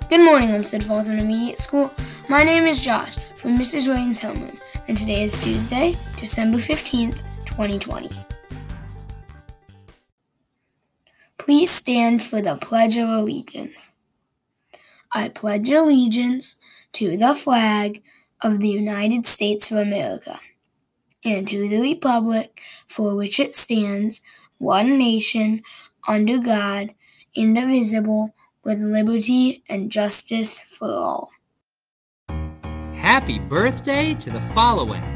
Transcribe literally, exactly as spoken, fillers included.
Good morning, Olmsted Falls Intermediate School. My name is Josh from Missus Rain's homeroom, and today is Tuesday, December fifteenth, twenty twenty. Please stand for the Pledge of Allegiance. I pledge allegiance to the flag of the United States of America and to the republic for which it stands, one nation, under God, indivisible, with liberty and justice for all. Happy birthday to the following: